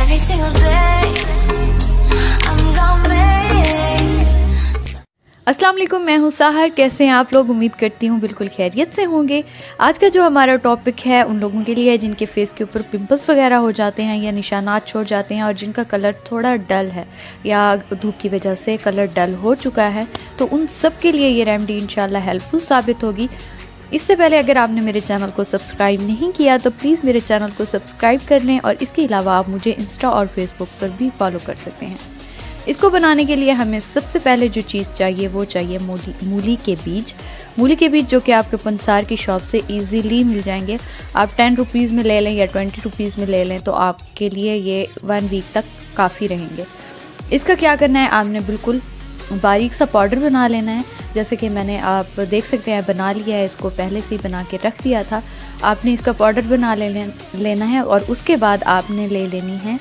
every single day I'm gonna make। अस्सलाम वालेकुम, मैं हूँ साहर। कैसे हैं आप लोग? उम्मीद करती हूँ बिल्कुल खैरियत से होंगे। आज का जो हमारा टॉपिक है उन लोगों के लिए है जिनके फेस के ऊपर पिंपल्स वगैरह हो जाते हैं या निशानात छोड़ जाते हैं और जिनका कलर थोड़ा डल है या धूप की वजह से कलर डल हो चुका है, तो उन सब के लिए ये रेमेडी इंशाल्लाह हेल्पफुल साबित होगी। इससे पहले अगर आपने मेरे चैनल को सब्सक्राइब नहीं किया तो प्लीज़ मेरे चैनल को सब्सक्राइब कर लें और इसके अलावा आप मुझे इंस्टा और फेसबुक पर भी फॉलो कर सकते हैं। इसको बनाने के लिए हमें सबसे पहले जो चीज़ चाहिए वो चाहिए मूली के बीज। मूली के बीज जो कि आपके पंसार की शॉप से इजीली मिल जाएंगे। आप 10 रुपीज़ में ले लें या 20 रुपीज़ में ले लें तो आपके लिए ये 1 वीक तक काफ़ी रहेंगे। इसका क्या करना है, आपने बिल्कुल बारीक सा पाउडर बना लेना है। जैसे कि मैंने, आप देख सकते हैं, बना लिया है। इसको पहले से ही बना के रख दिया था। आपने इसका पाउडर बना लेना है और उसके बाद आपने ले लेनी है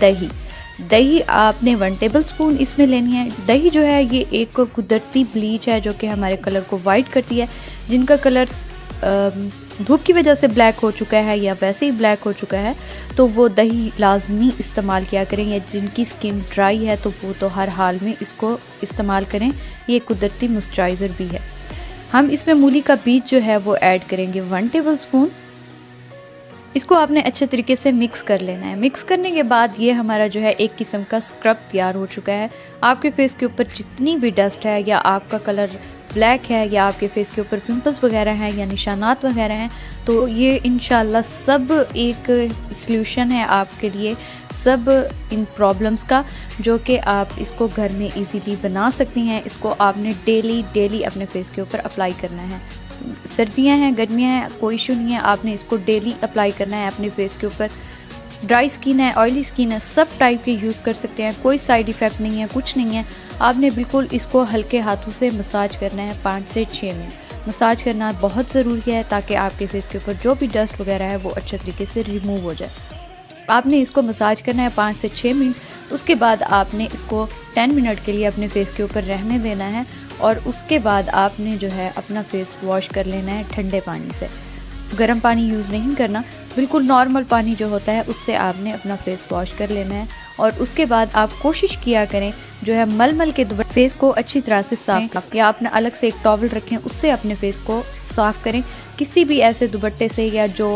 दही आपने 1 टेबल स्पून इसमें लेनी है। दही जो है ये एक कुदरती ब्लीच है जो कि हमारे कलर को वाइट करती है। जिनका कलर धूप की वजह से ब्लैक हो चुका है या वैसे ही ब्लैक हो चुका है तो वो दही लाजमी इस्तेमाल किया करें, या जिनकी स्किन ड्राई है तो वो तो हर हाल में इसको इस्तेमाल करें। ये कुदरती मॉइस्चराइज़र भी है। हम इसमें मूली का बीज जो है वो ऐड करेंगे 1 टेबल स्पून। इसको आपने अच्छे तरीके से मिक्स कर लेना है। मिक्स करने के बाद ये हमारा जो है एक किस्म का स्क्रब तैयार हो चुका है। आपके फेस के ऊपर जितनी भी डस्ट है या आपका कलर ब्लैक है या आपके फेस के ऊपर पिंपल्स वगैरह हैं या निशानात वगैरह हैं, तो ये इंशाल्लाह सब एक सल्यूशन है आपके लिए, सब इन प्रॉब्लम्स का, जो कि आप इसको घर में इजीली बना सकती हैं। इसको आपने डेली अपने फेस के ऊपर अप्लाई करना है। सर्दियां हैं, गर्मियां हैं, कोई इशू नहीं है, आपने इसको डेली अप्लाई करना है अपने फेस के ऊपर। ड्राई स्किन है, ऑयली स्किन है, सब टाइप के यूज़ कर सकते हैं। कोई साइड इफ़ेक्ट नहीं है, कुछ नहीं है। आपने बिल्कुल इसको हल्के हाथों से मसाज करना है 5 से 6 मिनट। मसाज करना बहुत ज़रूरी है ताकि आपके फेस के ऊपर जो भी डस्ट वगैरह है वो अच्छे तरीके से रिमूव हो जाए। आपने इसको मसाज करना है 5 से 6 मिनट। उसके बाद आपने इसको 10 मिनट के लिए अपने फेस के ऊपर रहने देना है और उसके बाद आपने जो है अपना फेस वॉश कर लेना है ठंडे पानी से। गर्म पानी यूज़ नहीं करना, बिल्कुल नॉर्मल पानी जो होता है उससे आपने अपना फेस वॉश कर लेना है। और उसके बाद आप कोशिश किया करें जो है मलमल के फेस को अच्छी तरह से साफ करें या अपने अलग से एक टॉवल रखें, उससे अपने फेस को साफ़ करें। किसी भी ऐसे दुपट्टे से या जो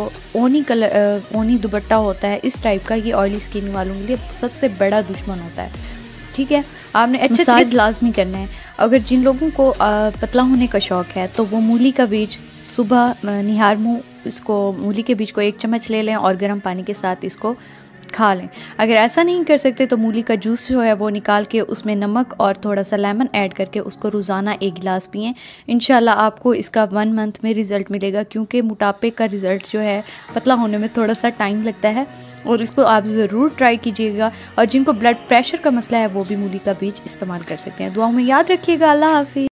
ओनी दुपट्टा होता है इस टाइप का, ये ऑयली स्किन वालों के लिए सबसे बड़ा दुश्मन होता है। ठीक है, आपने अच्छे मसाज लाजमी करना है। अगर जिन लोगों को पतला होने का शौक़ है तो वो मूली का बीज सुबह निहार मुँह इसको मूली के बीज को 1 चम्मच ले लें और गर्म पानी के साथ इसको खा लें। अगर ऐसा नहीं कर सकते तो मूली का जूस जो है वो निकाल के उसमें नमक और थोड़ा सा लेमन ऐड करके उसको रोज़ाना 1 गिलास पिएं। इंशाल्लाह आपको इसका 1 मंथ में रिज़ल्ट मिलेगा, क्योंकि मोटापे का रिज़ल्ट जो है पतला होने में थोड़ा सा टाइम लगता है और इसको आप ज़रूर ट्राई कीजिएगा। और जिनको ब्लड प्रेशर का मसला है वो भी मूली का बीज इस्तेमाल कर सकते हैं। दुआओं में याद रखिएगा। अल्लाह हाफिज़।